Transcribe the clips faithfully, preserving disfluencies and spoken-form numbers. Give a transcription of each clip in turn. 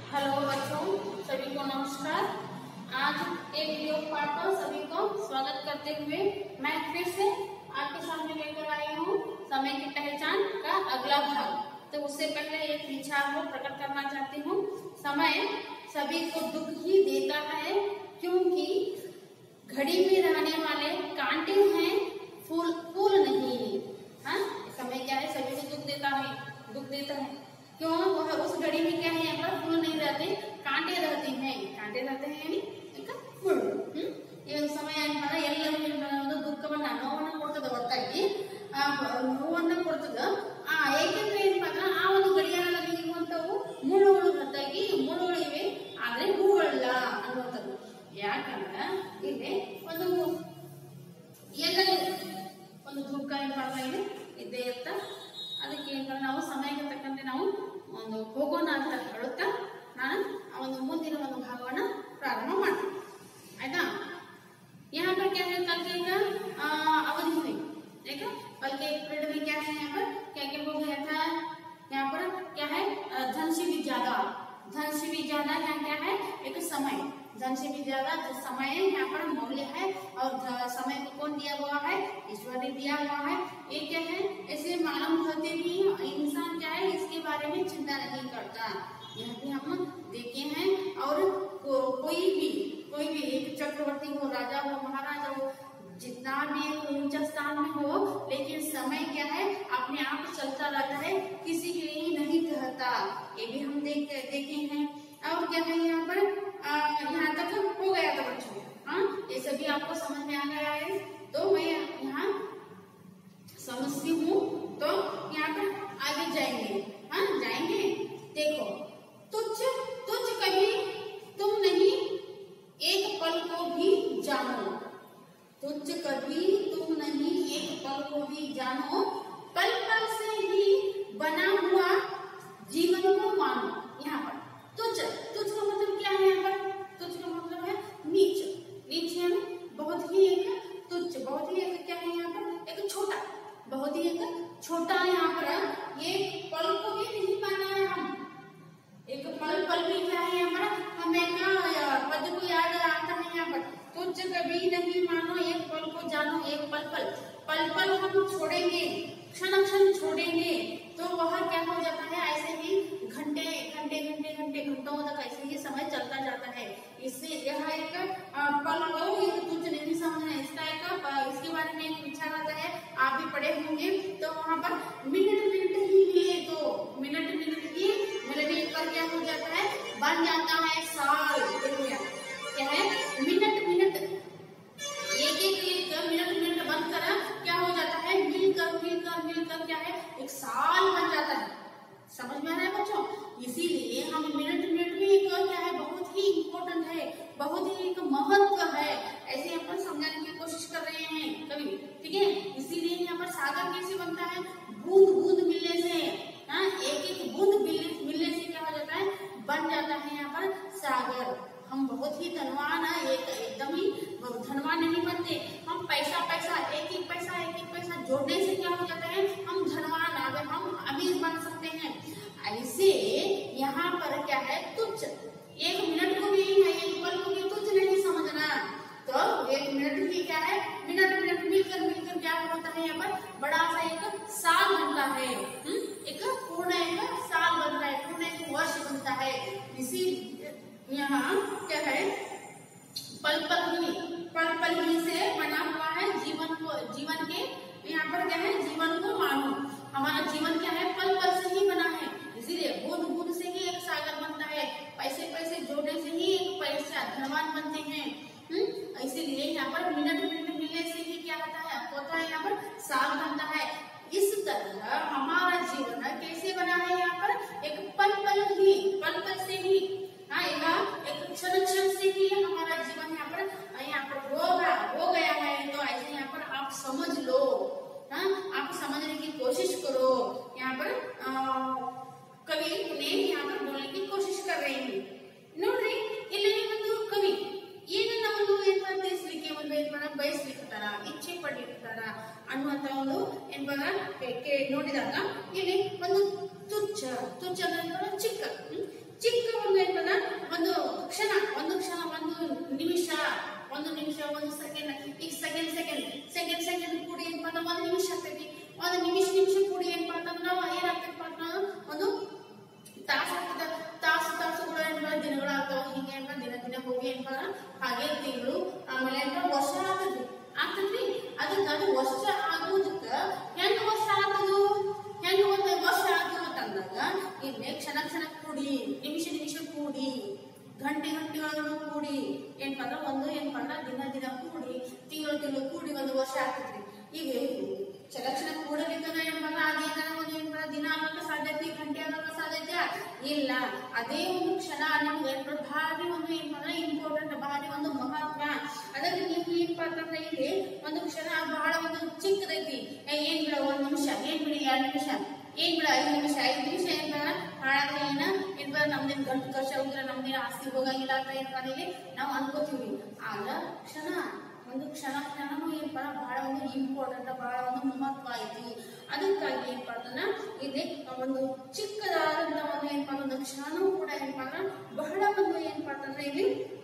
Hello बच्चों, सभी को नमस्कार। आज एक वीडियो पाठ पर सभी को स्वागत करते हुए मैं फिर से आपके सामने लेकर आई हूँ समय की पहचान का अगला भाग। तो उससे पहले एक विचार को प्रकट करना चाहती हूँ। समय सभी को दुख ही देता है, क्योंकि घड़ी में रहने वाले कांटे हैं, फूल फूल नहीं। हाँ, समय क्या है, सभी को दुख देता है, दुख देता है क्यों? वह उस घड़ी में क्या है, यहाँ पर फूल नहीं रहते, कांटे रहते हैं। कांटे रहते हैं यानी फूल। ये समय ಎಲ್ಲರೂ ದುಃಖವನ್ನ ನೋವನ್ನ ಕೊಡ್ತದ, ಹೊರತಾಗಿ ನೋವನ್ನ ಕೊಡ್ತದ. ಆ ಏಕೆಂದ್ರೆ ಏನಪ್ಪಾ ಅಂದ್ರೆ ಆ ಒಂದು ಗಡಿಯಾರದಲ್ಲಿ ಇರುವಂತವು ಮುಳ್ಳುಗಳು, ಹೊರತಾಗಿ ಮುಳ್ಳುಗಳಿವೆ ಆದ್ರೆ ಹೂಗಳಲ್ಲ ಅನ್ನುವಂಥದ್ದು. ಯಾಕಂದ್ರೆ ಇಲ್ಲಿ ಒಂದು ಎಲ್ಲರೂ ಒಂದು ದುಃಖ ಏನಪ್ಪಾ ಇದೆ ಇದ್ದೇ ಇರ್ತ. ಅದಕ್ಕೆ ನಾವು ಸಮಯಕ್ಕೆ ತಕ್ಕಂತೆ ನಾವು ಒಂದು ಹೋಗೋಣ ಅಂತ ಹೇಳುತ್ತಾ ನಾನು ಆ ಒಂದು ಮುಂದಿನ ಒಂದು ಭಾಗವನ್ನ ಪ್ರಾರಂಭ ಮಾಡ್ತೀನಿ. आयता? यहाँ पर क्या है, कल के का अवधि हुई, देखो कल के पीरियड में क्या है, यहाँ पर क्या क्या हो गया था। यहाँ पर क्या है, धन से भी ज्यादा, धन से भी ज्यादा यहाँ क्या है, एक समय, धन से भी ज्यादा समय यहाँ पर मूल्य है। और समय को कौन दिया हुआ है? ईश्वर ने दिया हुआ है। ये क्या है, ऐसे मालूम होते भी इंसान क्या है, इसके बारे में चिंता नहीं करता। यह भी हम देखे हैं। और को, कोई भी कोई भी एक चक्रवर्ती हो, राजा हो, महाराजा हो, जितना भी ऊंचा स्थान में हो, लेकिन समय क्या है, अपने आप चलता रहता है, किसी के लिए नहीं कहता। ये भी हम देख देखे हैं। और क्या है, यहाँ पर यहाँ तक हो गया था बच्चों। हाँ, ये सभी आपको समझ में आ गया है। तो मैं यहाँ समझती हूँ, तो यहाँ पर आगे जाएंगे। हाँ, जाएंगे। देखो, तुच्छ तुच्छ कभी तुम नहीं एक पल को भी जानो, तुच्छ कभी तुम नहीं एक पल को भी जानो, पल पल से ही बना हुआ जीवन को मानो। यहाँ पर तुच्छ, तुच्छ का मतलब क्या है? यहाँ पर तुच्छ का मतलब है नीच, नीच है ना, बहुत ही एक तुच्छ, बहुत ही एक क्या है, यहाँ पर एक छोटा, बहुत ही एक छोटा। यहाँ पर ये पल को भी नहीं माना है हम, एक पल पल भी क्या है, यहाँ पर हमें क्या पद को याद आता है। यहाँ पर तुच्छ कभी नहीं मानो, एक पल को जानो, एक पल पल पल पल हम छोड़ेंगे, क्षण क्षण छोड़ेंगे, तो वह क्या हो जाता है, ऐसे ही घंटे घंटे घंटे घंटे घंटों तक ऐसे ही समय चलता जाता है। इससे यह एक पल को एक तुच्छ नहीं समझना, इसका एक इसके बारे में एक विचार आता है, आप भी पढ़े होंगे। तो वहाँ पर मिनट मिनट ही मिले, तो मिनट मिनट ही मिनट पर क्या हो जाता है, बन जाता है साल। क्या है, मिनट मिनट एक एक एक मिनट मिनट बंद कर क्या हो जाता है, मिलकर मिलकर मिलकर क्या है, एक साल बन जाता है। समझ में आ रहा है बच्चों? इसीलिए हम मिनट मिनट भी एक क्या है, बहुत ही इम्पोर्टेंट है, बहुत ही एक महत्व है, ऐसे अपन समझाने की कोशिश कर रहे हैं कभी। ठीक है, इसीलिए यहाँ पर सागर कैसे बनता है, बूंद बूंद मिलने से। हाँ, एक एक बूंद मिलने से क्या हो जाता है, बन जाता है यहाँ पर सागर। हम बहुत ही धनवान है, एक एकदम ही धनवान नहीं बनते हम। पैसा पैसा एक एक पैसा एक एक पैसा जोड़ने से क्या हो जाता है, हम धनवान, अगर हम अमीर बन सकते हैं। ऐसे यहाँ पर क्या है, तुच्छ, एक मिनट को भी है, एक पल को भी तुच्छ नहीं समझना। तो एक मिनट भी क्या है, मिनट मिनट मिलकर मिलकर क्या होता है, यहाँ पर बड़ा सा एक साल बनता है। एक पूर्ण एक साल बनता है, पूर्ण एक वर्ष बनता है। इसी यहाँ क्या है, पल पल ही पल पल ही से बना हुआ है जीवन को, जीवन के यहाँ पर क्या है, जीवन को मानो। हमारा जीवन क्या है, पल पल से ही बना है। इसीलिए बूंद बूंद से ही एक सागर बनता है, पैसे पैसे जोड़ने से ही एक पैसा धनवान बनते हैं। हम्म, इसीलिए यहाँ पर मिनट मिनट मिलने से ही क्या होता है, होता है यहाँ पर साल बनता है। इस तरह हमारा जीवन कैसे बना है, यहाँ पर एक पल पल ही, पल पल से ही, हाँ, एक क्षण क्षण से ही हमारा जीवन यहाँ पर यहाँ पर होगा, हो गया है। तो ऐसे यहाँ पर आप समझ लो। हाँ, आप समझने की कोशिश करो। यहाँ पर कवि ने यहाँ पर बोलने की कोशिश कर रहे हैं। नोड्री, ಇಲ್ಲಿ ಒಂದು ಕವಿ ಏನನ್ನ ಒಂದು ಏನ್ ತಿಳಿಸ್ಲಿಕ್ಕೆ ಒಂದು ಏನ್ ಮಾಡ ಬಯಸ್ಲಿಕ್ತಾರ, ಇಚ್ಛೆ ಪಡಿರ್ತಾರ ಅನ್ನುವಂತ ಒಂದು ಏನ್ ನೋಡಿದಾಗ ಇಲ್ಲಿ ಒಂದು ತುಚ್ಛ, ತುಚ್ಛ ಅಂದ್ರೆ ಚಿಕ್ಕ ಚಿಕ್ಕ ಒಂದು ಏನಂತ ಒಂದು ಕ್ಷಣ ಒಂದು ಕ್ಷಣ ಒಂದು ನಿಮಿಷ ಒಂದು ನಿಮಿಷ ಒಂದು ಸೆಕೆಂಡ್ ಈಗ ಸೆಕೆಂಡ್ ಸೆಕೆಂಡ್ ಸೆಕೆಂಡ್ ಸೆಕೆಂಡ್ ಕೂಡಿ ಏನಪ್ಪ ಅಂದ್ರೆ ಒಂದು ನಿಮಿಷ ಆಗ್ತೈತಿ ಒಂದು ನಿಮಿಷ ನಿಮಿಷ ಕೂಡಿ ಏನಪ್ಪ ಅಂತಂದ್ರೆ ನಾವು ಏನಾಗ್ತೈತಪ್ಪ ಅಂತಂದ್ರೆ ಒಂದು ತಾಸು ಆಗ್ತದ ತಾಸು ತಾಸುಗಳು ಏನಪ್ಪ ದಿನಗಳಾಗ್ತಾವ ಹಿಂಗೆ ಏನಪ್ಪ ದಿನ ದಿನ ಹೋಗಿ ಏನಪ್ಪ ಹಾಗೆ ತಿಂಗಳು ಆಮೇಲೆ ಏನಪ್ಪ ವರ್ಷ ಆಗ್ತದ್ರಿ ಆಗ್ತದ್ರಿ ಅದಕ್ಕೆ ಅದು ವರ್ಷ ಆಗುವುದಕ್ಕ ಹೆಂಗ್ ವರ್ಷ ಆಗ್ತದು ಹೆಂಗ್ ಒಂದು ವರ್ಷ ಆಗ್ತದ ಅಂತಂದಾಗ ಇಲ್ಲೇ ಕ್ಷಣ ಕ್ಷಣ ಕೂಡಿ ನಿಮಿಷ ನಿಮಿಷ ಕೂಡಿ ಗಂಟೆ ಗಂಟೆಗಳನ್ನು ಕೂಡಿ ಏನಪ್ಪ ಅಂದ್ರೆ ಒಂದು ಏನಪ್ಪ ಅಂದ್ರೆ ದಿನ ದಿನ ಕೂಡಿ ತಿಂಗಳು ತಿಂಗಳು ಕೂಡಿ ಒಂದು ವರ್ಷ ಆಗ್ತದ್ರಿ ಈಗ ಕ್ಷಣ ಕೂಡಲಿಕ್ಕಂದ್ರ ಏನಪ್ಪ ಅದೇನ ಒಂದು ಏನಪ್ಪ ದಿನ ಆಗಕ್ಕೆ ಸಾಧ್ಯತೆ ಗಂಟೆ ಆಗಕ್ಕೆ ಸಾಧ್ಯತೆ ಇಲ್ಲ ಅದೇ ಒಂದು ಕ್ಷಣ ನಮ್ಗೆ ಏನಪ್ಪ ಭಾರಿ ಒಂದು ಏನಪ್ಪ ಅಂದ್ರೆ ಇಂಪಾರ್ಟೆಂಟ್ ಭಾರಿ ಒಂದು ಮಹತ್ವ ಅದಕ್ಕೆ ನೀವು ಏನಪ್ಪ ಅಂತಂದ್ರೆ ಇಲ್ಲಿ ಒಂದು ಕ್ಷಣ ಬಹಳ ಒಂದು ಚಿಕ್ಕದೈತಿ ಏನ್ ಬಿಡ ಒಂದ್ ನಿಮಿಷ ಏನ್ ಬಿಡಿ ಎರಡ್ ನಿಮಿಷ ಏನ್ ಬಿಡ ಐದು ನಿಮಿಷ ಐದು ನಿಮಿಷ ಏನ್ ಬರ ಹಾಳಾದ್ರೆ ಏನ ಏನ್ ಬರ ನಮ್ದೇನ್ ಗಂಟು ಖರ್ಚು ಹೋಗಿದ್ರೆ ನಮ್ದೇನ ಆಸ್ತಿ ಹೋಗಂಗಿಲ್ಲ ಅಂತ ಏನ್ ಇಲ್ಲಿ ನಾವು ಅನ್ಕೋತೀವಿ ಆಗ ಕ್ಷಣ ಒಂದು ಕ್ಷಣ ಕ್ಷಣನೂ ಏನಪ್ಪ ಬಹಳ ಒಂದು ಇಂಪಾರ್ಟೆಂಟ್ ಬಹಳ ಒಂದು ಮಹತ್ವ ಐತಿ ಅದಕ್ಕಾಗಿ ಏನಪ್ಪ ಅಂತಂದ್ರ ಇಲ್ಲಿ ಒಂದು ಚಿಕ್ಕದಾದಂತ ಒಂದು ಏನಪ್ಪ ಒಂದು ಕ್ಷಣನೂ ಕೂಡ ಏನಪ್ಪ ಅಂದ್ರ ಬಹಳ ಒಂದು ಏನಪ್ಪ ಅಂತಂದ್ರೆ ಇಲ್ಲಿ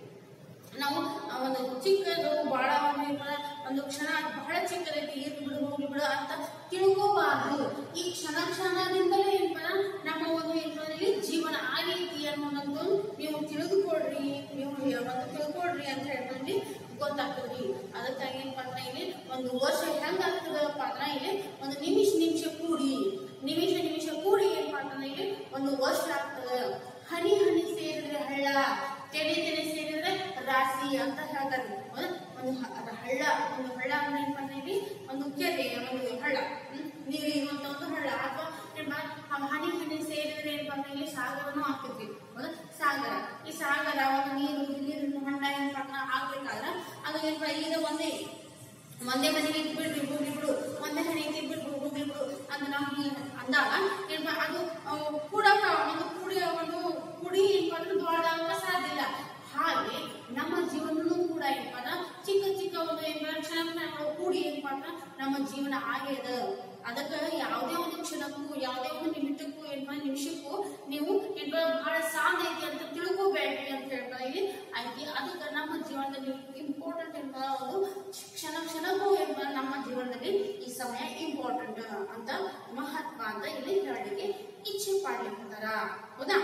ನಾವು ಒಂದು ಚಿಕ್ಕದು ಬಹಳ ಒಂದು ಏನಪ್ಪ ಒಂದು ಕ್ಷಣ ಬಹಳ ಚಿಕ್ಕದೈತಿ ಇರ್ಲಿ ಬಿಡು ಹೋಗ್ಲಿ ಬಿಡು ಅಂತ ತಿಳ್ಕೋಬಾರ್ದು ಈ ಕ್ಷಣ ಕ್ಷಣದಿಂದಲೇ ಏನಪ್ಪ ನಮ್ಮ ಒಂದು ಏನಪ್ಪ ಜೀವನ ಆಗೈತಿ ಅನ್ನೋದೊಂದು ನೀವು ತಿಳಿದುಕೊಡ್ರಿ ನೀವು ಒಂದು ತಿಳ್ಕೊಡ್ರಿ ಅಂತ ಹೇಳ್ಕೊಂಡು ಗೊತ್ತಾಗ್ತದ್ರಿ ಅದಕ್ಕಾಗಿ ಏನಪ್ಪ ಅಂದ್ರೆ ಇಲ್ಲಿ ಒಂದು ವರ್ಷ ಹೆಂಗ ಆಗ್ತದಪ್ಪ ಅಂದ್ರೆ ಇಲ್ಲಿ ಒಂದು ನಿಮಿಷ ನಿಮಿಷ ಕೂಡಿ ನಿಮಿಷ ನಿಮಿಷ ಕೂಡಿ ಏನಪ್ಪ ಅಂತಂದ್ರೆ ಇಲ್ಲಿ ಒಂದು ವರ್ಷ ಆಗ್ತದ ಹನಿ ಹನಿ ಸೇರಿದ್ರೆ ಹಳ್ಳ ತೆನೆ ತೆನೆ ಸೇರಿದ್ರೆ ರಾಶಿ ಅಂತ ಹೇಳ್ತಾರೆ ಒಂದು ಹಳ್ಳ ಒಂದು ಹಳ್ಳ ಅಂದ್ರೆ ಏನಪ್ಪ ಅಂದ್ರೆ ಇಲ್ಲಿ ಒಂದು ಕೆರೆ ಒಂದು ಹಳ್ಳ ನೀರು ಇರುವಂತ ಒಂದು ಹಳ್ಳ ಅಥವಾ ಹನಿ ಹನಿ ಸೇರಿದ್ರೆ ಏನಪ್ಪ ಅಂದ್ರೆ ಇಲ್ಲಿ ಸಾಗರನು ಆಗ್ತೈತಿ ಸಾಗರ ಈ ಸಾಗರ ಒಂದು ನೀರು ನೀರಿನ ಹೊಂಡ ಏನಪ್ಪ ಆಗ್ಬೇಕಾದ್ರ ಅದು ಏನಪ್ಪ ಈಗ ಒಂದೇ ಒಂದೇ ಮನೆಗೆ ಇಟ್ಬಿಡ್ರಿ ಹೋಗ್ಲಿ ಬಿಡು ಒಂದೇ ಹಣೆಗೆ ಇಟ್ಬಿಡ್ರಿ ಹೋಗ್ಲಿ ಬಿಡು ಅಂತ ನಾವು ಅಂದಾಗ ಏನಪ್ಪ ಅದು ಕೂಡಕ ಒಂದು ಕುಡಿ ಒಂದು ಕುಡಿ ಏನಪ್ಪ ಅಂದ್ರೆ ದೊಡ್ಡಾಗ ಸಾಧ್ಯ ಇಲ್ಲ ಹಾಗೆ ನಮ್ಮ ಜೀವನನೂ ಕೂಡ ಏನಪ್ಪ ಅಂದ್ರೆ ಚಿಕ್ಕ ಚಿಕ್ಕ ಒಂದು ಏನಪ್ಪ ಕ್ಷಣ ಕ್ಷಣಗಳು ಕೂಡಿ ಏನಪ್ಪ ಅಂದ್ರೆ ನಮ್ಮ ಜೀವನ ಆಗ್ಯದ ಅದಕ್ಕೆ ಯಾವುದೇ ಒಂದು ಕ್ಷಣಕ್ಕೂ ಯಾವುದೇ ಒಂದು ನಿಮಿಷಕ್ಕೂ ಏನಪ್ಪ ನಿಮಿಷಕ್ಕೂ ನೀವು ಏನಪ್ಪ ಬಹಳ ಸಾಧ್ಯ ಐತಿ ಅಂತ ತಿಳ್ಕೋಬೇಡ್ರಿ ಅಂತ ಹೇಳ್ತಾರೆ ಇಲ್ಲಿ ಐತಿ ಅದಕ್ಕೆ ನಮ್ಮ ಜೀವನದಲ್ಲಿ ಇಂಪಾರ್ಟೆಂಟ್ ಏನಪ್ಪ ಒಂದು ಕ್ಷಣ ಕ್ಷಣಕ್ಕೂ ಏನಪ್ಪ ನಮ್ಮ ಜೀವನದಲ್ಲಿ ಈ ಸಮಯ ಇಂಪಾರ್ಟೆಂಟ್ ಅಂತ ಮಹತ್ವ ಅಂತ ಇಲ್ಲಿ ಹೇಳಲಿಕ್ಕೆ ಇಚ್ಛೆ ಪಡ್ಲಿಕ್ಕಿದಾರ ಹೌದಾ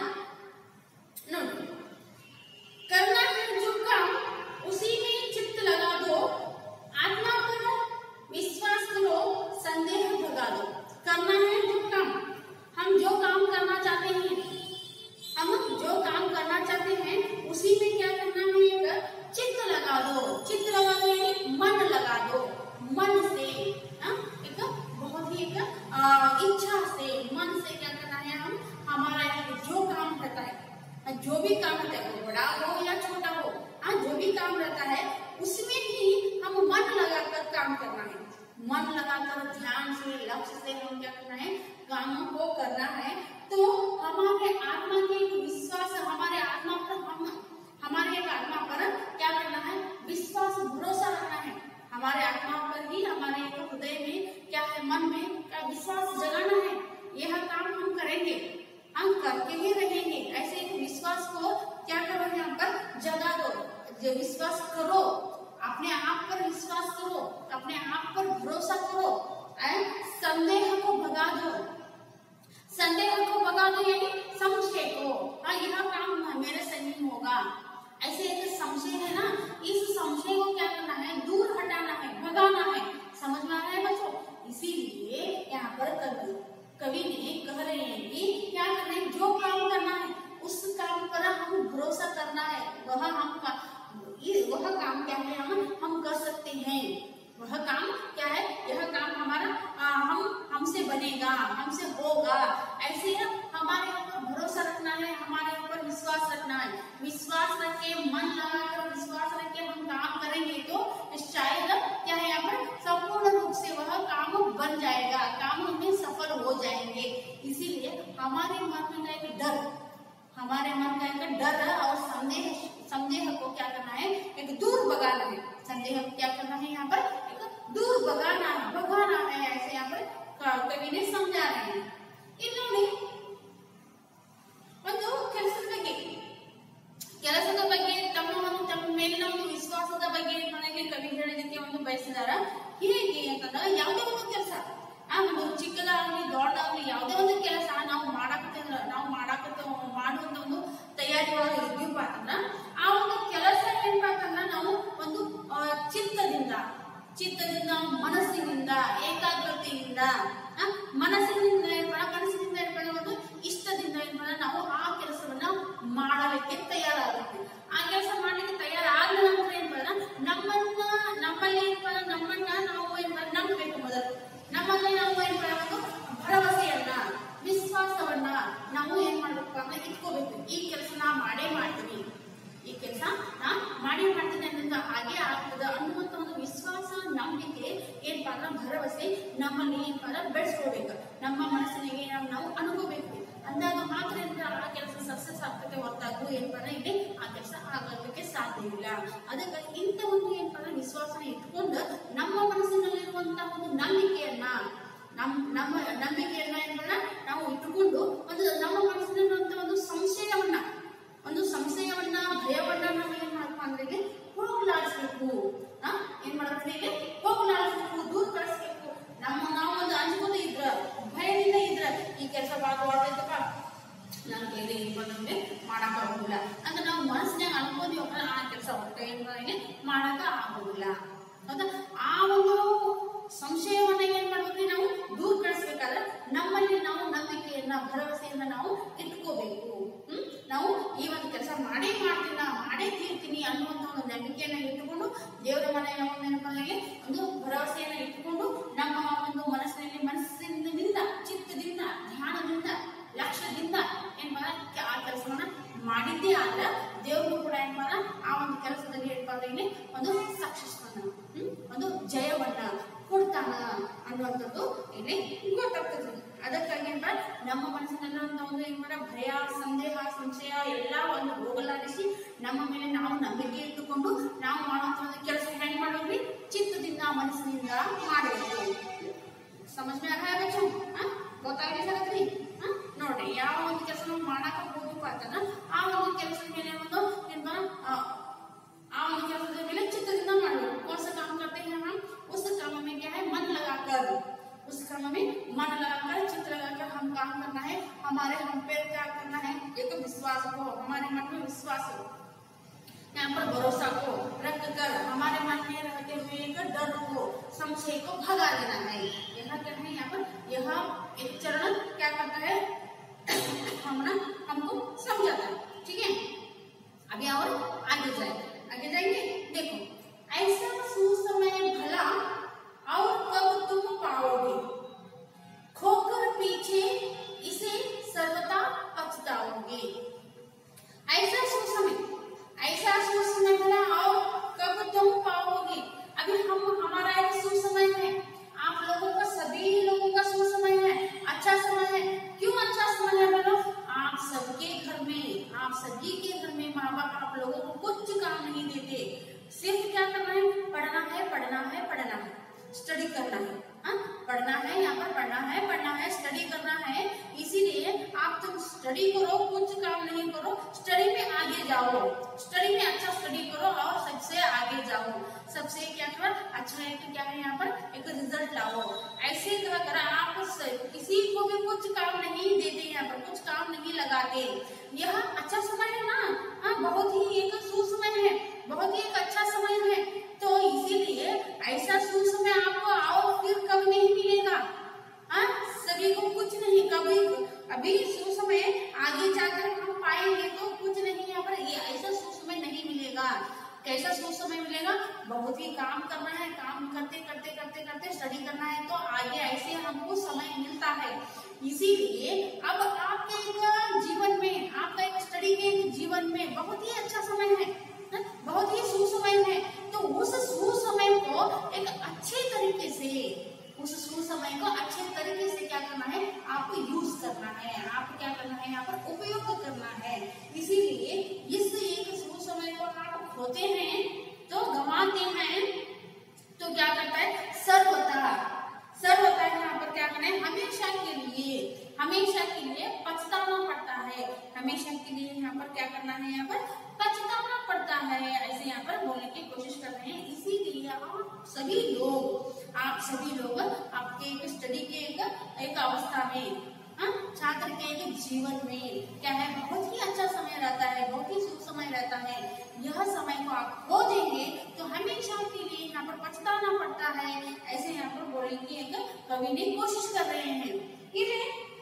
ನೋಡಿ करना है जो काम उसी में चित्त लगा दो आत्मा करो विश्वास करो संदेह भगा दो करना है जो काम हम जो काम करना चाहते हैं हम जो काम करना चाहते हैं उसी में क्या करना है एक चित्त लगा दो चित्त लगा दो यानी मन लगा दो मन से हाँ एक बहुत ही एक इच्छा से मन से क्या करना है हम हमारा जो काम रहता है जो भी काम रहता है बड़ा हो या छोटा हो हाँ जो भी काम रहता है उसमें ही हम मन लगाकर काम करना है मन लगाकर ध्यान से लक्ष्य से हम क्या करना है कामों को करना है तो हमारे आत्मा के विश्वास हमारे आत्मा पर हम हमारे एक आत्मा पर क्या करना है विश्वास भरोसा रखना है हमारे आत्मा पर ही हमारे एक हृदय में क्या है मन में क्या विश्वास जगाना है यह काम हम करेंगे हम करके ही रहेंगे ऐसे एक विश्वास को क्या करो यहाँ पर जगा दो जो विश्वास करो अपने आप पर विश्वास करो अपने आप पर भरोसा करो संदेह को भगा दो संदेह को भगा दो यानी संशय को हाँ यह काम मेरे से नहीं होगा ऐसे एक संशय है ना इस संशय को क्या करना है दूर हटाना है भगाना है समझ में आ रहा है बच्चों इसीलिए यहाँ पर कवि कवि ने कह रहे हैं कि क्या करना है जो काम करना है उस काम पर हम भरोसा करना है वह हम वह काम क्या है हम हम कर सकते हैं वह काम क्या है यह काम हमारा आ, हम हमसे बनेगा हमसे होगा ऐसे हमारे ऊपर भरोसा रखना है हमारे ऊपर विश्वास रखना है विश्वास रख के मन लगाकर विश्वास रख के हम काम करेंगे तो शायद क्या है यहाँ पर संपूर्ण रूप से वह काम बन जाएगा काम में सफल हो जाएंगे इसीलिए हमारे मन में एक डर हमारे मन का एक डर और संदेह संदेह को क्या करना है एक दूर भगाना है संदेह को क्या करना है यहाँ पर एक दूर भगाना है भगाना है ऐसे यहाँ पर कवि ने समझा रहे हैं इन्होंने ಒಂದು ಕೆಲಸದ ಬಗ್ಗೆ ಮಾಡ್ಬೇಕಪ್ಪ ಅಂದ್ರೆ ಇಟ್ಕೋಬೇಕು. ಈ ಕೆಲಸ ನಾ ಮಾಡೇ ಮಾಡ್ತೀನಿ, ಈ ಕೆಲಸ ನಾ ಮಾಡೇ ಮಾಡ್ತೀನಿ ಅನ್ನೋದು ಹಾಗೆ ಆಗ್ತದ ಅನ್ನುವಂತ ಒಂದು ವಿಶ್ವಾಸ, ನಂಬಿಕೆ ಏನಪ್ಪ ಅಂದ್ರೆ ಭರವಸೆ ನಮ್ಮಲ್ಲಿ ಏನಪ್ಪ ಅಂದ್ರೆ ಬೆಳೆಸ್ಕೋಬೇಕು. ನಮ್ಮ ಮನಸ್ಸಿನಿಗೆ ನಾವು ಅನ್ಕೋಬೇಕು. ಅಂದಾಗ ಮಾತ್ರ ಆ ಕೆಲಸ ಸಕ್ಸಸ್ ಆಗ್ತದೆ ಹೊರತಾಗೂ ಏನಪ್ಪ ಅಂದ್ರೆ ಇಲ್ಲಿ ಆ ಕೆಲಸ ಆಗೋದಕ್ಕೆ ಸಾಧ್ಯ ಇಲ್ಲ. ಅದಕ್ಕೆ ಇಂಥ ಒಂದು ಏನಪ್ಪ ಅಂದ್ರೆ ವಿಶ್ವಾಸನ ಇಟ್ಕೊಂಡು ನಮ್ಮ ಮನಸ್ಸಿನಲ್ಲಿರುವಂತಹ ಒಂದು ನಂಬಿಕೆಯನ್ನ ನಮ್ ನಮ್ಮ ನಂಬಿಕೆಯನ್ನ ಏನನ್ನ ನಾವು ಇಟ್ಟುಕೊಂಡು ಒಂದು ನಮ್ಮ ಮನಸ್ಸಿನಲ್ಲಿರುವಂತಹ ಒಂದು ಸಂಶಯವನ್ನ ಒಂದು ಸಂಶಯವನ್ನ ಭಯವನ್ನ ನಾವು ಏನ್ ಮಾಡಪ್ಪ ಅಂದ್ರೆ ಇಲ್ಲಿ ಹೋಗ್ಲಾಡಿಸ್ಬೇಕು. ಆ ಏನ್ ಮಾಡಬೇಕು, ಇಲ್ಲಿ ಹೋಗ್ಲಾಡಿಸ್ಬೇಕು, ದೂರ ಕಳಿಸ್ಬೇಕು. ನಮ್ಮ ನಾವು ಒಂದು ಅಂಜ್ಕೋತ ಇದ್ರ ಭಯದಿಂದ ಇದ್ರ ಈ ಕೆಲಸ ಭಾಗವಾದಪ್ಪ ನಾನು ಬೇರೆ ಏನ್ ಬಂದ್ರೆ ಮಾಡಕ್ ಆಗೋದಿಲ್ಲ ಅಂತ ನಾವು ಮನಸ್ಸಿನಾಗ ಅನ್ಕೋದಿವಪ್ಪ, ಆ ಕೆಲಸ ಹೊಟ್ಟೆ ಏನ್ ಮಾಡಕ ಆಗೋದಿಲ್ಲ. ಹೌದಾ? ಆ ಒಂದು ಸಂಶಯವನ್ನ ಏನ್ ಮಾಡ್ಬೇಕು, ನಾವು ದೂರ ಕಳಿಸ್ಬೇಕಾದ್ರೆ ನಮ್ಮಲ್ಲಿ ನಾವು ನಂಬಿಕೆಯನ್ನ ಭರವಸೆಯನ್ನ ನಾವು ಇಟ್ಕೋಬೇಕು. ಹ್ಮ್ ನಾವು ಈ ಒಂದು ಕೆಲಸ ಮಾಡೇ ಮಾಡ್ತೀನ ಮಾಡೇ ತೀರ್ತೀನಿ ಅನ್ನುವಂತ ಒಂದು ನಂಬಿಕೆಯನ್ನ ಇಟ್ಟುಕೊಂಡು ದೇವರ ಮನೆಯ ಒಂದು ನೆನಪಲ್ಲಿ ಒಂದು ಭರವಸೆಯನ್ನ ಇಟ್ಟುಕೊಂಡು ನಮ್ಮ ಒಂದು ಮನಸ್ಸಿನಲ್ಲಿ ಮನಸ್ಸಿನಿಂದ ಚಿತ್ತದಿಂದ ಧ್ಯಾನದಿಂದ ಲಕ್ಷ್ಯದಿಂದ ಏನ್ ಮಾಡ ಆ ಕೆಲಸವನ್ನ ಮಾಡಿದ್ದೇ ಆದ್ರ ದೇವರು ಕೂಡ ಏನ್ ಮಾಡ ಆ ಒಂದು ಕೆಲಸದಲ್ಲಿ ಏನ್ಪಾದ್ರೆ ಇಲ್ಲಿ ಒಂದು ಸಕ್ಸಸ್ ಅನ್ನ ಹ್ಮ್ ಒಂದು ಜಯವನ್ನ ಕೊಡ್ತಾನ ಅನ್ನುವಂಥದ್ದು ಇಲ್ಲಿ ಗೊತ್ತಾಗ್ತದೆ. ಅದಕ್ಕಾಗಿ ಏನ್ ಮಾಡ ನಮ್ಮ ಮನಸ್ಸಿನಲ್ಲಿ ಒಂದು ಏನ್ ಮಾಡ ಭಯ, ಸಂದೇಹ, ಸಂಶಯ ಎಲ್ಲ ಒಂದು ಹೋಗಲಾಡಿಸಿ ನಮ್ಮ ಮೇಲೆ ನಾವು ನಂಬಿಕೆ ಇಟ್ಟುಕೊಂಡು ನಾವು ಮಾಡುವಂತ ಒಂದು ಕೆಲಸ ಹೆಂಗ್ ಮಾಡೋದ್ರಿ, ಚಿತ್ತದಿಂದ ಮನಸ್ಸಿನಿಂದ ಮಾಡಬೇಕು. ಸಮझ में आ रहा है बच्चों? ಗೊತ್ತಾಗ್ಲಿ ಸರತ್ರಿ? ನೋಡ್ರಿ, ಯಾವ ಒಂದು ಕೆಲಸ ನಾವು ಮಾಡಾಕ ಹೋಗಪ್ಪ ಅಂತಂದ್ರ ಆ ಒಂದು ಕೆಲಸದ ಮೇಲೆ ಒಂದು ಏನ್ आ मतलब पहले चित्र कितना मान लो कौन सा काम करते हैं हम, उस काम में क्या है मन लगाकर, उस काम में मन लगाकर चित्र लगाकर हम काम करना है. हमारे हम पे क्या करना है, एक विश्वास को, हमारे मन में विश्वास हो, यहाँ पर भरोसा को रख कर हमारे मन में रहते हुए एक डर को, संशय को भगा देना है. यह क्या है, यहाँ पर यह एक चरण क्या करता है, हम ना हमको समझाता है. ठीक है, अभी और आगे जाए आगे जाएंगे. देखो, ऐसा सुसमय भला और कब तुम पाओगे, खोकर पीछे इसे सर्वथा पछताओगे. ऐसा सुसमय, ऐसा सुसमय भला और कब तुम पाओगे. अभी हम हमारा एक सुसमय है, आप लोगों का सभी लोगों का सुसमय है, अच्छा समय है. क्यों अच्छा समय है बोलो, आप सबके घर में, आप सभी के घर में माँ बाप आप लोगों को कुछ काम नहीं देते. सिर्फ क्या करना है, पढ़ना है पढ़ना है पढ़ना है स्टडी करना है. हाँ, पढ़ना है, यहाँ पर पढ़ना है पढ़ना है स्टडी करना है. इसीलिए आप तुम स्टडी करो, कुछ काम नहीं करो, स्टडी में आगे जाओ, स्टडी में अच्छा स्टडी करो और सबसे आगे जाओ. सबसे क्या करो, अच्छा है कि क्या है, यहाँ पर एक रिजल्ट लाओ. ऐसे कर आप किसी को भी कुछ काम नहीं देते, यहाँ पर कुछ काम नहीं लगाते. यह अच्छा समय है ना, हाँ बहुत ही एक सुसमय है, बहुत ही एक अच्छा समय है. तो इसीलिए ऐसा सुसमय आपको आओ फिर कभी नहीं मिलेगा. हाँ, सभी को कुछ नहीं, कभी अभी सुसमय आगे जाकर हम पाएंगे तो कुछ नहीं, यहाँ पर ये ऐसा सुसमय नहीं मिलेगा. कैसा सुसमय मिलेगा, बहुत ही काम करना है, काम करते करते करते करते स्टडी करना है तो आगे ऐसे हमको समय मिलता है. इसीलिए अब आपके एक जीवन में, आपका एक स्टडी के जीवन में बहुत ही अच्छा समय है, बहुत ही सुसमय है. तो उस सुसमय को एक अच्छे तरीके से, उस सुसमय को अच्छे तरीके से क्या करना है, आपको यूज करना है, आप क्या करना है, यहाँ पर उपयोग करना है. इसीलिए इस एक सुसमय को आप खोते हैं तो गंवाते हैं तो क्या करता है, सर्वथा सर्वथा यहाँ पर क्या करना है, हमेशा के लिए, हमेशा के लिए पछताना पड़ता है. हमेशा के लिए यहाँ पर क्या करना है, यहाँ पर पछताना पड़ता है. ऐसे यहाँ पर बोलने की कोशिश कर रहे हैं. इसीलिए आप सभी लोग, आप सभी लोग आपके एक स्टडी के एक, एक अवस्था में, हाँ, छात्र के एक जीवन में क्या है, बहुत ही अच्छा समय रहता है, बहुत ही सुख समय रहता है. यह समय को आप खो देंगे तो हमेशा के लिए यहाँ पर पछताना पड़ता है. ऐसे यहाँ पर बोलने की एक कवि ने कोशिश कर रहे हैं. ಇಲ್ಲಿ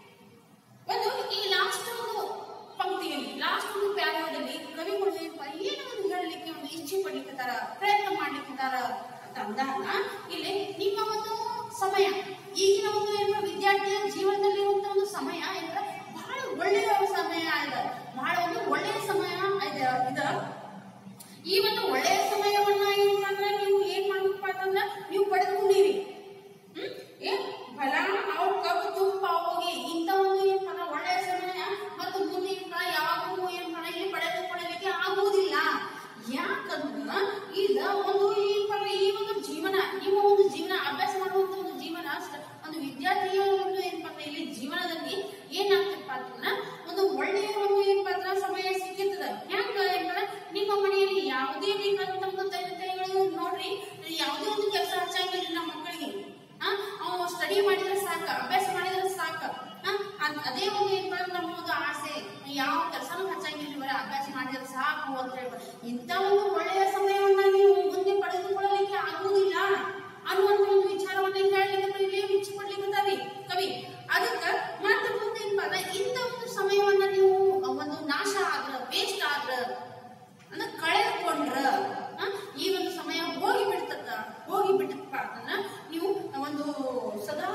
ಒಂದು ಈ ಲಾಸ್ಟ್ ಒಂದು ಪಂಕ್ತಿಯಲ್ಲಿ, ಲಾಸ್ಟ್ ಒಂದು ಪ್ಯಾರಾದಲ್ಲಿ ಕವಿಗಳು ಏನೋ ಒಂದು ಹೇಳಲಿಕ್ಕೆ ಒಂದು ಇಚ್ಛೆ ಪಡ್ಲಿಕ್ಕಿದಾರ, ಪ್ರಯತ್ನ ಮಾಡ್ಲಿಕ್ಕಿದಾರ ಅಂತ ಅಂದಾಗ ಇಲ್ಲಿ ನಿಮ್ಮ ಒಂದು ಸಮಯ, ಈಗಿನ ಒಂದು ಏನು ವಿದ್ಯಾರ್ಥಿಯ ಜೀವನದಲ್ಲಿ ಇರುವಂತಹ ಒಂದು ಸಮಯ ಏನಂದ್ರೆ ಬಹಳ ಒಳ್ಳೆಯ ಸಮಯ ಯಾವ ಕೆಲಸನೂ ಹಚ್ಚಂಗಿಲ್ಲ, ಬರೀ ಅಭ್ಯಾಸ ಮಾಡಿದ್ರೆ ಸಾಕು ಅಂತ ಹೇಳ್ಬೋದು. ಇಂಥ ಒಂದು ಒಳ್ಳೆಯ ಸಮಯವನ್ನ ನೀವು ಮುಂದೆ ಪಡೆದುಕೊಳ್ಳಲಿಕ್ಕೆ ಆಗುವುದಿಲ್ಲ ಅನ್ನುವಂತ ಒಂದು ವಿಚಾರವನ್ನ ಹೇಳಲಿಕ್ಕೆ ಇಲ್ಲಿ ಮೆಚ್ಚಿಕೊಳ್ಳಿಕ್ಕಂತಾರಿ ಕವಿ. ಅದಕ್ಕೆ ಮತ್ತೆ ಮುಂದೆ ಏನ್ಪಾದ, ಇಂಥ ಒಂದು ಸಮಯವನ್ನ ನೀವು ಒಂದು ನಾಶ ಆದ್ರ, ವೇಸ್ಟ್ ಆದ್ರ ಅಂದ್ರೆ ಕಳೆದುಕೊಂಡ್ರ, ಈ ಒಂದು ಸಮಯ ಹೋಗಿ ಬಿಡ್ತಕ್ಕ ಹೋಗಿ ಬಿಟ್ಟಪ್ಪ ಅಂತಂದ್ರ ನೀವು ಒಂದು ಸದಾ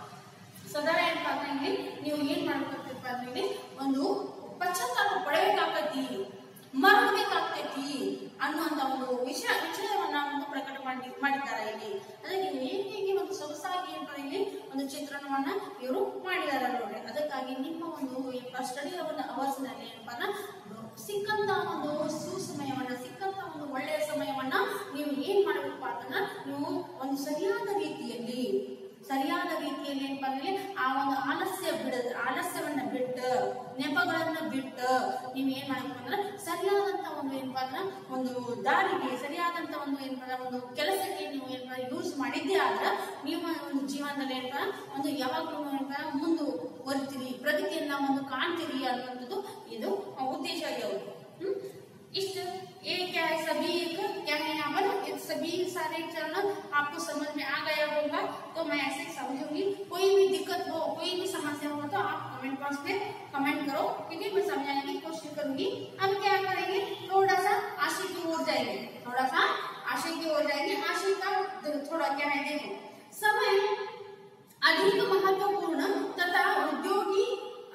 ಸದಾ ಏನಪ್ಪಾ ಅಂದ್ರೆ ಇಲ್ಲಿ ನೀವು ಏನ್ ಮಾಡ್ಬೇಕಪ್ಪ ಅಂದ್ರೆ ಇಲ್ಲಿ ಒಂದು ಪಶ್ಚಾತ್ತಾಪ ಪಡಬೇಕಾಗ್ತೈತಿ, ಮರಬೇಕಾಗ್ತೈತಿ ಅನ್ನುವಂತ ಒಂದು ವಿಷಯ ವಿಷಯವನ್ನ ಒಂದು ಪ್ರಕಟ ಮಾಡಿ ಮಾಡಿದ್ದಾರೆ ಇಲ್ಲಿ. ಅದಕ್ಕೆ ಹೇಗೆ ಹೇಗೆ ಒಂದು ಸೊಗಸಾಗಿ ಏನಪ್ಪ ಇಲ್ಲಿ ಒಂದು ಚಿತ್ರಣವನ್ನ ಇವರು ಮಾಡಿದ್ದಾರೆ ನೋಡ್ರಿ. ಅದಕ್ಕಾಗಿ ನಿಮ್ಮ ಒಂದು ಸ್ಟಡಿ ಅವರ್ಸ್ ನಲ್ಲಿ ಏನಪ್ಪಾ ಅಂದ್ರೆ ಸಿಕ್ಕಂತ ಒಂದು ಸುಸಮಯವನ್ನ, ಸಿಕ್ಕಂತ ಒಂದು ಒಳ್ಳೆಯ ಸಮಯವನ್ನ ನೀವು ಏನ್ ಮಾಡ್ಬೇಕಪ್ಪ ಅಂತಂದ್ರ ನೀವು ಒಂದು ಸರಿಯಾದ ರೀತಿಯಲ್ಲಿ ಸರಿಯಾದ ರೀತಿಯಲ್ಲಿ ಏನಪ್ಪಾ ಅಂದ್ರೆ ಆ ಒಂದು ಆಲಸ್ಯ ಬಿಡ ಆಲಸ್ಯವನ್ನ ಬಿಟ್ಟು ನೆಪಗಳನ್ನ ಬಿಟ್ಟು ನೀವು ಏನ್ ಮಾಡ್ಬೇಕು ಅಂದ್ರೆ ಸರಿಯಾದಂತ ಒಂದು ಏನಪ್ಪಾ ಅಂದ್ರೆ ಒಂದು ದಾರಿಗೆ, ಸರಿಯಾದಂತ ಒಂದು ಏನಪ್ಪ ಒಂದು ಕೆಲಸಕ್ಕೆ ನೀವು ಏನಪ್ಪ ಯೂಸ್ ಮಾಡಿದ್ದೇ ಆದ್ರೆ ನಿಮ್ಮ ಒಂದು ಜೀವನದಲ್ಲಿ ಏನಪ್ಪ ಒಂದು ಯಾವಾಗಲೂ ಏನಪ್ಪ ಮುಂದುವರಿತೀರಿ, ಪ್ರಗತಿಯನ್ನ ಒಂದು ಕಾಣ್ತೀರಿ ಅನ್ನುವಂಥದ್ದು ಇದು ಉದ್ದೇಶ ಆಗ್ಯಾವ. हम्म इस ये क्या है, सभी एक क्या है यहाँ पर, सभी सारे चरण आपको समझ में आ गया होगा। तो मैं ऐसे समझूंगी, कोई भी दिक्कत हो, कोई भी समस्या हो तो आप कमेंट बॉक्स में कमेंट करो, ठीक है, मैं समझाने की कोशिश करूंगी। अब क्या करेंगे, थोड़ा सा आशय की ओर जाएंगे, थोड़ा सा आशय की ओर जाएंगे। आशय का थोड़ा क्या है, देखो समय अधिक महत्वपूर्ण तथा उद्योगी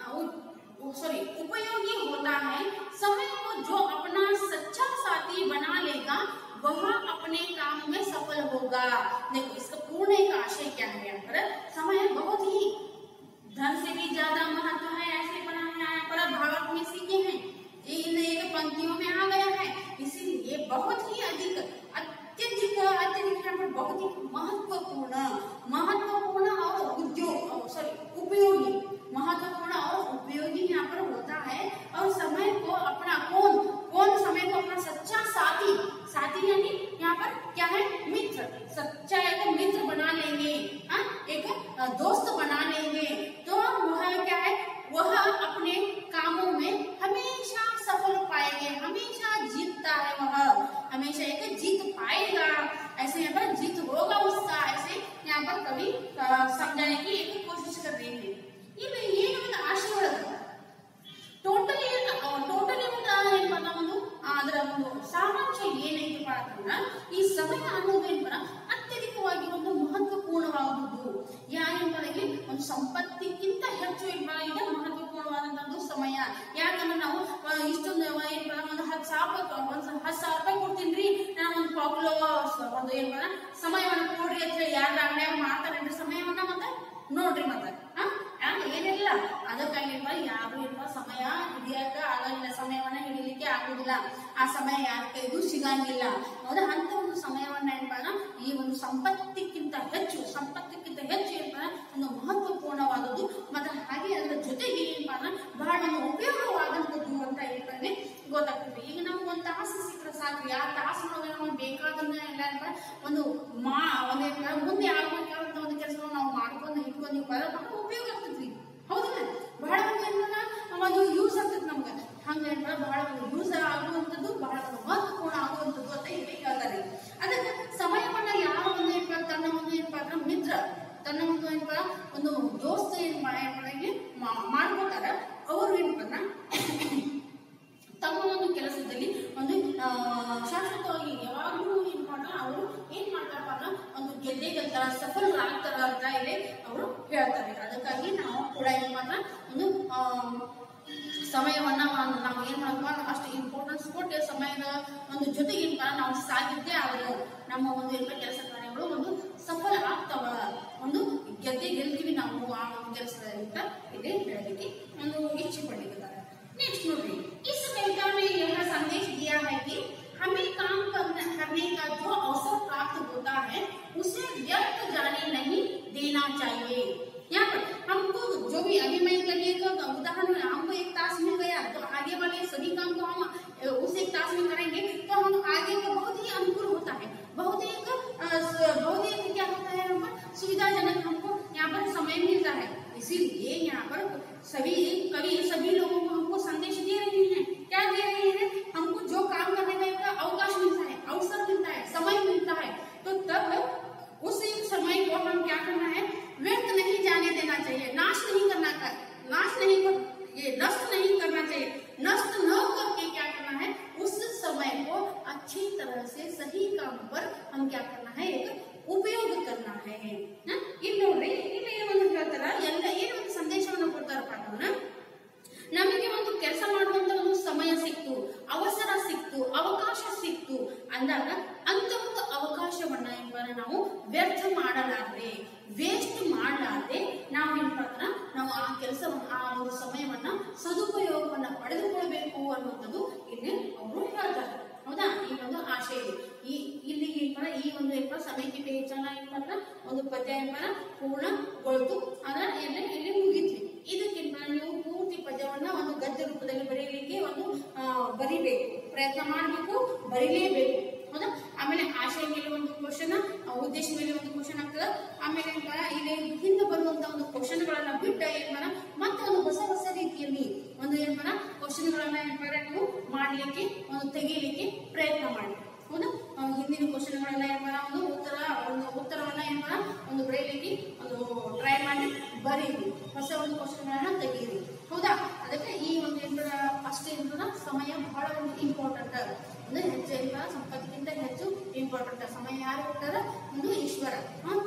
सॉरी उपयोगी होता है। समय को जो अपना सच्चा साथी बना लेगा वह अपने काम में सफल होगा। देखो इसका पूर्ण एक आशय क्या है, यहाँ पर समय बहुत ही धन से भी ज्यादा महत्व है, ऐसे बना है यहाँ पर भागवत में सीखे हैं, इन एक पंक्तियों में आ गया है, इसीलिए बहुत ही अधिक अत्यधिक अत्यधिक यहाँ पर बहुत ही महत्वपूर्ण महत्वपूर्ण और उद्योग सॉरी उपयोगी महत्वपूर्ण और उपयोगी यहाँ पर होता है। और समय को अपना कौन कौन समय को अपना सच्चा साथी साथी यानी यहाँ पर क्या है, मित्र, सच्चा एक मित्र बना लेंगे, हाँ एक दोस्त बना लेंगे तो वह क्या है, वह अपने कामों में हमेशा सफल पाएंगे, हमेशा जीतता है, वह हमेशा एक जीत पाएगा, ऐसे यहाँ पर जीत होगा उसका, ऐसे यहाँ पर कभी समझाने की एक कोशिश कर रहे हैं। ಇಲ್ಲಿ ಏನು ಒಂದು ಆಶೆ ಒಳಗ ಟೋಟಲಿ ಟೋಟಲಿ ಒಂದು ಏನಪ್ಪ ಒಂದು ಅದರ ಒಂದು ಸಾರಾಂಶ ಏನೈತಪ್ಪ ಅಂತಂದ್ರ ಈ ಸಮಯ ಅನ್ನೋದು ಏನಪ್ಪ ಅತ್ಯಧಿಕವಾಗಿ ಒಂದು ಮಹತ್ವಪೂರ್ಣವಾಗುವುದು. ಯಾರೇನ್ಪಲ್ಲಿ ಒಂದು ಸಂಪತ್ತಿಗಿಂತ ಹೆಚ್ಚು ಏನಪ್ಪ ಇದೆ ಮಹತ್ವಪೂರ್ಣವಾದಂತಹ ಸಮಯ. ಯಾಕಂದ್ರೆ ನಾವು ಇಷ್ಟೊಂದು ಏನಪ್ಪ ಒಂದು ಹತ್ತು ಸಾವಿರ ಒಂದು ಹತ್ತು ಸಾವಿರ ರೂಪಾಯಿ ಕೊಡ್ತೀನಿ ನಾವು ಒಂದು ಪಾಕ್ಲೋ ಒಂದು ಏನಪ್ಪ ಸಮಯವನ್ನು ಕೊಡ್ರಿ ಅಂತ ಹೇಳಿ ಯಾರ ಅಂಗಡಿಯಾಗ ಮಾಡ್ತಾರೇನ್ರಿ ಸಮಯವನ್ನ ಮತ್ತೆ ನೋಡ್ರಿ ಮತ್ತೆ ಏನಿಲ್ಲ. ಅದಕ್ಕಾಗಿ ಯಾರು ಏನಪ್ಪ ಸಮಯ ಹಿಡಿಯಕ ಆಗಲ್ಲ, ಸಮಯವನ್ನ ಹಿಡಿಲಿಕ್ಕೆ ಆಗುದಿಲ್ಲ, ಆ ಸಮಯ ಯಾರ ಕೈಗೂ ಸಿಗಂಗಿಲ್ಲ. ಹೌದಾ, ಅಂತ ಒಂದು ಸಮಯವನ್ನ ಏನಪ್ಪ ಈ ಒಂದು ಸಂಪತ್ತಿಕ್ಕಿಂತ ಹೆಚ್ಚು ಸಂಪತ್ತಿಕ್ಕಿಂತ ಹೆಚ್ಚು ಏನಪ್ಪ ಒಂದು ಮಹತ್ವಪೂರ್ಣವಾದದ್ದು, ಮತ್ತೆ ಹಾಗೆ ಅದರ ಜೊತೆಗೆ ಏನಪ್ಪ ಬಹಳ ಒಂದು ಉಪಯೋಗವಾದಂಥದ್ದು ಅಂತ ಹೇಳ್ತಾರೆ ಗೊತ್ತಾಗ್ತದೆ. ಈಗ ನಮ್ಗೆ ಒಂದು ತಾಸು ಸಿಕ್ಕರೆ ಸಾಕು, ಆ ತಾಸು ಬೇಕಾದನ್ನ ಎಲ್ಲ ಒಂದು ಮಾ ಒಂದ್ ಮುಂದೆ ಆಗ್ಬೇಕಾದಂತ ಒಂದು ಕೆಲಸವನ್ನು ನಾವು ಮಾಡ್ಕೊಂಡು ಇಟ್ಕೊಂಡು ಬಹಳ ಉಪಯೋಗ ಆಗ್ತದ್ರಿ. ಹೌದಲ್ಲ, ಬಹಳ ಒಂದು ಯೂಸ್ ಆಗ್ತದೆ ನಮ್ಗೆ. ಹಂಗ ಬಹಳ ಯೂಸ್ ಆಗುವಂಥದ್ದು, ಬಹಳ ಮಹತ್ವಪೂರ್ಣ ಆಗುವಂಥದ್ದು ಅಂತ ಹೇಳಿ ಹೇಳ್ತಾರೆ. ಅದಕ್ಕೆ ಸಮಯವನ್ನ ಯಾವ ಒಂದು ಏನಪ್ಪ ತನ್ನ ಒಂದು ಏನಪ್ಪ ಅಂದ್ರೆ ಮಿತ್ರ, ತನ್ನ ಒಂದು ಏನಪ್ಪ ಒಂದು ದೋಸ್ತ ಏನ್ ಮಾಡ್ಕೊತಾರ, ಅವರು ಏನಪ್ಪ ತಮ್ಮ ಒಂದು ಕೆಲಸದಲ್ಲಿ ಒಂದು ಶಾಶ್ವತವಾಗಿ ಯಾವಾಗಲೂ ಏನ್ ಮಾಡ್ತಾರ, ಅವರು ಏನ್ ಮಾಡ್ತಾರಪ್ಪ ಅಂದ್ರೆ ಒಂದು ಗೆದ್ದೆ ಗೆಲ್ತಾರ, ಸಫಲರಾಗ್ತಾರ ಅಂತ ಇಲ್ಲಿ ಅವರು ಹೇಳ್ತಾರೆ. ಅದಕ್ಕಾಗಿ ನಾವು ಕೂಡ ಏನ್ ಮಾತ್ರ ಒಂದು ಸಮಯವನ್ನ ನಾವು ಏನ್ ಮಾಡಬೇಕು ಅಷ್ಟು ಇಂಪಾರ್ಟೆನ್ಸ್ ಕೊಟ್ಟು ಸಮಯದ ಒಂದು ಜೊತೆಗೆ ಏನ್ ನಾವು ಸಾಗಿದ್ದೇ ಆದ್ರೆ ನಮ್ಮ ಒಂದು ಎಲ್ಲ ಕೆಲಸ ಕಾರ್ಯಗಳು ಒಂದು ಸಫಲ ಆಗ್ತಾವ, ಒಂದು ಗೆದ್ದೆ ಗೆಲ್ತೀವಿ ನಾವು ಆ ಒಂದು ಕೆಲಸದಿಂದ ಇಲ್ಲಿ ಹೇಳಲಿಕ್ಕೆ ಒಂದು ಇಚ್ಛೆ ಪಟ್ಟಿದ್ದಾರೆ. नेक्स्ट नोटिए, इस कविता में यह संदेश दिया है कि हमें काम करने करने का जो अवसर प्राप्त होता है उसे व्यर्थ जाने नहीं देना चाहिए। यहाँ पर हमको जो भी अभी मैं करिए का उदाहरण, हमको एक ताश मिल गया तो आगे वाले सभी काम को हम उस एक ताश में करेंगे तो हम आगे का बहुत ही अनुकूल होता है, बहुत ही बहुत ही क्या होता है, हम सुविधाजनक हमको यहाँ पर समय मिलता है। इसीलिए यहाँ पर सभी कवि सभी लोगों को हमको संदेश ಹೇಳ್ತಾರ ಎಲ್ಲ ಏನು ಒಂದು ಸಂದೇಶವನ್ನು ಕೊಡ್ತಾರಪ್ಪ ಅಂತಂದ್ರ ನಮಗೆ ಒಂದು ಕೆಲಸ ಮಾಡುವಂತ ಒಂದು ಸಮಯ ಸಿಕ್ತು, ಅವಸರ ಸಿಕ್ತು, ಅವಕಾಶ ಸಿಕ್ತು ಅಂದಾಗ ಅಂತ ಒಂದು ಅವಕಾಶವನ್ನ ಏನಪ್ಪ ನಾವು ವ್ಯರ್ಥ ಮಾಡಲಾರದೆ, ವೇಸ್ಟ್ ಮಾಡಲಾರದೆ ನಾವು ಏನಪ್ಪ ಅಂದ್ರೆ ನಾವು ಆ ಕೆಲಸವನ್ನ ಆ ಒಂದು ಸಮಯವನ್ನ ಸದುಪಯೋಗವನ್ನ ಪಡೆದುಕೊಳ್ಬೇಕು ಅನ್ನುವಂಥದ್ದು ಇಲ್ಲಿ ಅವರು ಹೇಳ್ತಾರೆ. ಹೌದಾ? ಈ ಒಂದು ಆಶಯ ಇದೆ. ಈ ಇಲ್ಲಿ ಏನಪ್ಪ ಈ ಒಂದು ಏನಪ್ಪ ಸಮಯಕ್ಕೆ ಪೇಚಾನ ಏನಪ್ಪ ಒಂದು ಪದ್ಯ ಏನಪ್ಪ ಪೂರ್ಣಗೊಳ್ತು ಅಂದ್ರೆ ಇಲ್ಲಿ ಇಲ್ಲಿ ಮುಗಿದ್ವಿ. ಇದಕ್ಕಿಂತ ನೀವು ಪೂರ್ತಿ ಪದ್ಯವನ್ನ ಒಂದು ಗದ್ಯ ರೂಪದಲ್ಲಿ ಬರೀಲಿಕ್ಕೆ ಒಂದು ಬರಿಬೇಕು, ಪ್ರಯತ್ನ ಮಾಡಬೇಕು, ಬರೀಲೇಬೇಕು. ಹೌದಾ? ಆಮೇಲೆ ಆಶಯ ಮೇಲೆ ಒಂದು ಕ್ವಶನ್, ಉದ್ದೇಶ ಮೇಲೆ ಒಂದು ಕ್ವಶನ್ ಆಗ್ತದ. ಆಮೇಲೆ ಏನಪ್ಪ ಇಲ್ಲಿ ಹಿಂದೆ ಬರುವಂತ ಒಂದು ಕ್ವಶನ್ ಗಳನ್ನ ಬಿಟ್ಟ ಏನಪ್ಪ ಮತ್ತೆ ಒಂದು ಹೊಸ ಹೊಸ ರೀತಿಯಲ್ಲಿ ಒಂದು ಏನಪ್ಪ ಕ್ವಶನ್ ಗಳನ್ನ ಏನಪ್ಪ ನೀವು ಮಾಡ್ಲಿಕ್ಕೆ ಒಂದು ತೆಗೀಲಿಕ್ಕೆ ಪ್ರಯತ್ನ ಮಾಡಿ. ಹೌದಾ? ಹಿಂದಿನ ಕ್ವಶನ್ ಗಳನ್ನ ಏನಪ್ಪ ಒಂದು ಉತ್ತರ ಒಂದು ಉತ್ತರವನ್ನ ಏನಪ್ಪ ಒಂದು ಬರೀಲಿಕ್ಕೆ ಒಂದು ಟ್ರೈ ಮಾಡಿ ಬರೀರಿ, ಹೊಸ ಒಂದು ಕ್ವಶನ್ ಗಳನ್ನ ತೆಗೀರಿ. ಹೌದಾ? ಅದಕ್ಕೆ ಈ ಒಂದು ಏನಪ್ಪ ಅಷ್ಟೇ ಏನಪ್ಪ ಸಮಯ ಬಹಳ ಒಂದು ಇಂಪಾರ್ಟೆಂಟ್. ಅಂದ್ರೆ ಹೆಚ್ಚು ಏನಪ್ಪ ಸಂಪತ್ತಿಗಿಂತ ಹೆಚ್ಚು ಇಂಪಾರ್ಟೆಂಟ್ ಸಮಯ ಯಾರು ಕೊಡ್ತಾರ? ಒಂದು ಈಶ್ವರ.